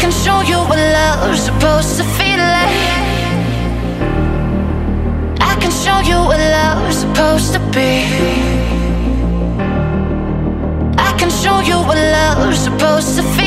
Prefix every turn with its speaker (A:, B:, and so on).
A: can show you what love's supposed to feel like. I can show you what love's supposed to be. I can show you what love's supposed to feel